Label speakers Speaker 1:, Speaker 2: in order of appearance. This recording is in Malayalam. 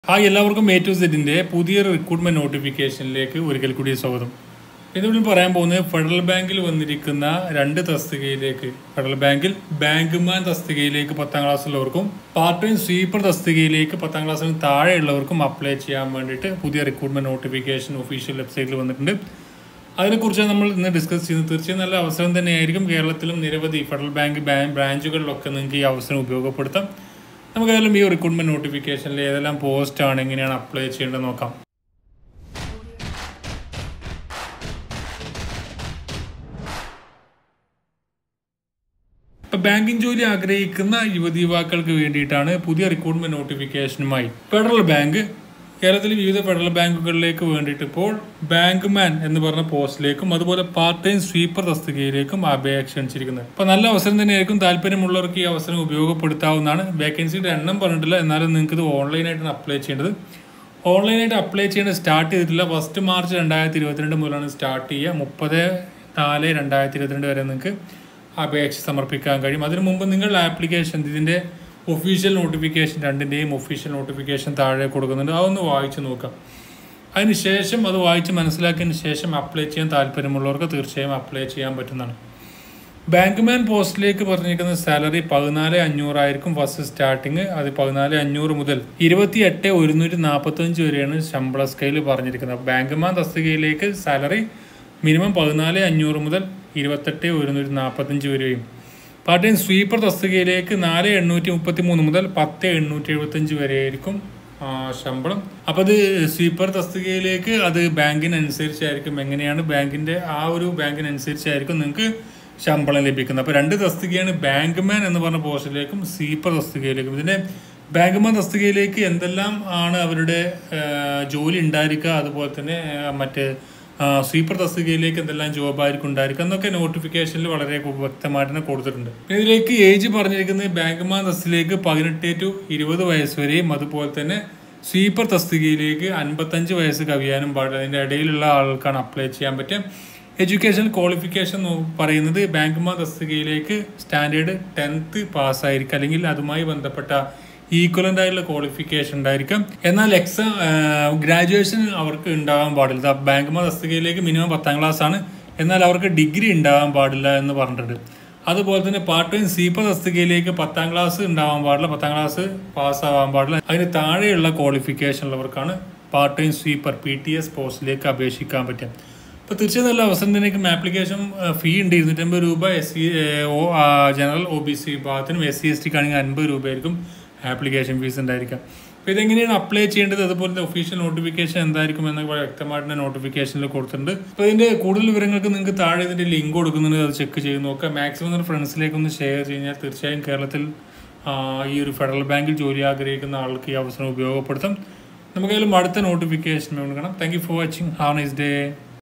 Speaker 1: ഹായ് എല്ലാവർക്കും A to Zന്റെ പുതിയ റിക്രൂട്ട്മെന്റ് നോട്ടിഫിക്കേഷനിലേക്ക് ഒരിക്കൽ കൂടി സ്വാഗതം. ഇതിനുള്ളിൽ പറയാൻ പോകുന്നത് ഫെഡറൽ ബാങ്കിൽ വന്നിരിക്കുന്ന രണ്ട് തസ്തികയിലേക്ക് ഫെഡറൽ ബാങ്കിൽ ബാങ്ക്മാൻ തസ്തികയിലേക്ക് 10ാം ക്ലാസ്സിലുള്ളവർക്കും പാർട്ട് ടൈം സ്വീപ്പർ തസ്തികയിലേക്ക് 10ാം ക്ലാസ്സിന് താഴെയുള്ളവർക്കും അപ്ലൈ ചെയ്യാൻ വേണ്ടിയിട്ട് പുതിയ റിക്രൂട്ട്മെന്റ് നോട്ടിഫിക്കേഷൻ ഒഫീഷ്യൽ വെബ്സൈറ്റിൽ വന്നിട്ടുണ്ട്. അതിനെക്കുറിച്ച് നമ്മൾ ഇന്ന് ഡിസ്കസ് ചെയ്യുന്നത് തീർച്ചയായും നല്ല അവസരം തന്നെയായിരിക്കും. കേരളത്തിലും നിരവധി ഫെഡറൽ ബാങ്ക് ബ്രാഞ്ചുകളിലൊക്കെ നിങ്ങൾക്ക് ഈ അവസരം ഉപയോഗപ്പെടുത്താം. നമുക്കേതായാലും ഈ റിക്രൂട്ട്മെന്റ് നോട്ടിഫിക്കേഷനിൽ ഏതെല്ലാം പോസ്റ്റാണ് എങ്ങനെയാണ് അപ്ലൈ ചെയ്യേണ്ടത് നോക്കാം. ഇപ്പം ബാങ്കിങ് ജോലി ആഗ്രഹിക്കുന്ന യുവതീവാക്കൾക്ക് വേണ്ടിയിട്ടാണ് പുതിയ റിക്രൂട്ട്മെന്റ് നോട്ടിഫിക്കേഷനുമായി ഫെഡറൽ ബാങ്ക് കേരളത്തിലെ വിവിധ ഫെഡറൽ ബാങ്കുകളിലേക്ക് വേണ്ടിയിട്ട് ഇപ്പോൾ ബാങ്ക്മാൻ എന്ന് പറഞ്ഞ പോസ്റ്റിലേക്കും അതുപോലെ പാർട്ട് ടൈം സ്വീപ്പർ തസ്തികയിലേക്കും അപേക്ഷ ക്ഷണിച്ചിരിക്കുന്നത്. അപ്പോൾ നല്ല അവസരം തന്നെയായിരിക്കും. താല്പര്യമുള്ളവർക്ക് ഈ അവസരം ഉപയോഗപ്പെടുത്താവുന്നതാണ്. വേക്കൻസിയുടെ എണ്ണം പറഞ്ഞിട്ടില്ല, എന്നാലും നിങ്ങൾക്ക് ഇത് ഓൺലൈനായിട്ടാണ് അപ്ലൈ ചെയ്യേണ്ടത്. ഓൺലൈനായിട്ട് അപ്ലൈ ചെയ്യേണ്ടത് സ്റ്റാർട്ട് ചെയ്തിട്ടില്ല. 1 മാർച്ച് 2022 മുതലാണ് സ്റ്റാർട്ട് ചെയ്യുക. 30/4/2022 വരെ നിങ്ങൾക്ക് അപേക്ഷ സമർപ്പിക്കാൻ കഴിയും. അതിനു മുമ്പ് നിങ്ങൾ ആപ്ലിക്കേഷൻ ഇതിൻ്റെ ഒഫീഷ്യൽ നോട്ടിഫിക്കേഷൻ രണ്ടിൻ്റെയും ഒഫീഷ്യൽ നോട്ടിഫിക്കേഷൻ താഴെ കൊടുക്കുന്നുണ്ട്. അതൊന്ന് വായിച്ച് നോക്കാം. അതിനുശേഷം അത് വായിച്ച് മനസ്സിലാക്കിയതിന് ശേഷം അപ്ലൈ ചെയ്യാൻ താല്പര്യമുള്ളവർക്ക് തീർച്ചയായും അപ്ലൈ ചെയ്യാൻ പറ്റുന്നതാണ്. ബാങ്ക്മാൻ പോസ്റ്റിലേക്ക് പറഞ്ഞിരിക്കുന്ന സാലറി 14,500 ആയിരിക്കും ഫസ്റ്റ് സ്റ്റാർട്ടിങ്. അത് 14,500 മുതൽ 28,145 വരെയാണ് ശമ്പള സ്കെയിൽ പറഞ്ഞിരിക്കുന്നത്. ബാങ്ക്മാൻ തസ്തികയിലേക്ക് സാലറി മിനിമം 14,500 മുതൽ 28,145 വരെയും പാർട്ട് ടൈം സ്വീപ്പർ തസ്തികയിലേക്ക് 4,833 മുതൽ 10,875 വരെയായിരിക്കും ശമ്പളം. അപ്പോൾ അത് സ്വീപ്പർ തസ്തികയിലേക്ക് അത് ബാങ്കിനനുസരിച്ചായിരിക്കും. എങ്ങനെയാണ് ബാങ്കിൻ്റെ ബാങ്കിനനുസരിച്ചായിരിക്കും നിങ്ങൾക്ക് ശമ്പളം ലഭിക്കുന്നത്. അപ്പോൾ രണ്ട് തസ്തികയാണ്, ബാങ്ക്മാൻ എന്ന് പറഞ്ഞ പോസ്റ്റിലേക്കും സ്വീപ്പർ തസ്തികയിലേക്കും. ഇതിൻ്റെ ബാങ്ക്മാൻ തസ്തികയിലേക്ക് എന്തെല്ലാം ആണ് അവരുടെ ജോലി ഉണ്ടായിരിക്കുക, അതുപോലെ തന്നെ മറ്റ് സ്വീപ്പർ തസ്തികയിലേക്ക് എന്തെല്ലാം ജോബായിരിക്കും ഉണ്ടായിരിക്കും എന്നൊക്കെ നോട്ടിഫിക്കേഷനിൽ വളരെ വ്യക്തമായിട്ട് തന്നെ കൊടുത്തിട്ടുണ്ട്. ഇതിലേക്ക് ഏജ് പറഞ്ഞിരിക്കുന്നത് ബാങ്ക്മാൻ തസ്തികയിലേക്ക് 18 to 20 വയസ്സ് വരെയും അതുപോലെ തന്നെ സ്വീപ്പർ തസ്തികയിലേക്ക് 55 വയസ്സ് കവിയാനും പാടില്ല. അതിൻ്റെ ഇടയിലുള്ള ആൾക്കാണ് അപ്ലൈ ചെയ്യാൻ പറ്റുക. എഡ്യൂക്കേഷൻ ക്വാളിഫിക്കേഷൻ പറയുന്നത് ബാങ്ക്മാൻ തസ്തികയിലേക്ക് സ്റ്റാൻഡേർഡ് 10th പാസ്സായിരിക്കും, അല്ലെങ്കിൽ അതുമായി ബന്ധപ്പെട്ട ഈക്വലൻ്റ് ആയിട്ടുള്ള ക്വാളിഫിക്കേഷൻ ഉണ്ടായിരിക്കും. എന്നാൽ ഗ്രാജുവേഷൻ അവർക്ക് ഉണ്ടാകാൻ പാടില്ല. ബാങ്ക്മാൻ തസ്തികയിലേക്ക് മിനിമം 10ാം ക്ലാസ് ആണ്, എന്നാൽ അവർക്ക് ഡിഗ്രി ഉണ്ടാകാൻ പാടില്ല എന്ന് പറഞ്ഞിട്ടുണ്ട്. അതുപോലെ തന്നെ പാർട്ട് ടൈം സ്വീപ്പർ തസ്തികയിലേക്ക് 10ാം ക്ലാസ് ഉണ്ടാവാൻ പാടില്ല, 10ാം ക്ലാസ് പാസ്സാവാൻ പാടില്ല. അതിന് താഴെയുള്ള ക്വാളിഫിക്കേഷൻ ഉള്ളവർക്കാണ് പാർട്ട് ടൈം സ്വീപ്പർ PTS പോസ്റ്റിലേക്ക് അപേക്ഷിക്കാൻ പറ്റും. അപ്പോൾ തീർച്ചയായും നല്ല അവസരം തന്നെയായിരിക്കും. ആപ്ലിക്കേഷൻ ഫീ ഉണ്ട് 250 രൂപ. ജനറൽ OBC വിഭാഗത്തിനും SC/ST ആണെങ്കിൽ 50 രൂപയായിരിക്കും ആപ്ലിക്കേഷൻ ഫീസ് ഉണ്ടായിരിക്കാം. അപ്പോൾ ഇതെങ്ങനെയാണ് അപ്ലൈ ചെയ്യേണ്ടത്, അതുപോലെ ഒഫീഷ്യൽ നോട്ടിഫിക്കേഷൻ എന്തായിരിക്കും എന്നൊക്കെ വ്യക്തമായിട്ട് നോട്ടിഫിക്കേഷനിൽ കൊടുത്തിട്ടുണ്ട്. അപ്പോൾ ഇതിൻ്റെ കൂടുതൽ വിവരങ്ങൾക്ക് നിങ്ങൾക്ക് താഴെ ഇതിൻ്റെ ലിങ്ക് കൊടുക്കുന്നുണ്ട്, അത് ചെക്ക് ചെയ്ത് നോക്കുക. മാക്സിമം നിങ്ങളുടെ ഫ്രണ്ട്സിലേക്ക് ഒന്ന് ഷെയർ കഴിഞ്ഞാൽ തീർച്ചയായും കേരളത്തിൽ ഈ ഒരു ഫെഡറൽ ബാങ്കിൽ ജോലി ആഗ്രഹിക്കുന്ന ആൾക്ക് ഈ അവസരം ഉപയോഗപ്പെടുത്തും. നമുക്കായാലും അടുത്ത നോട്ടിഫിക്കേഷൻ കാണാം. Thank you for watching. Have a nice day.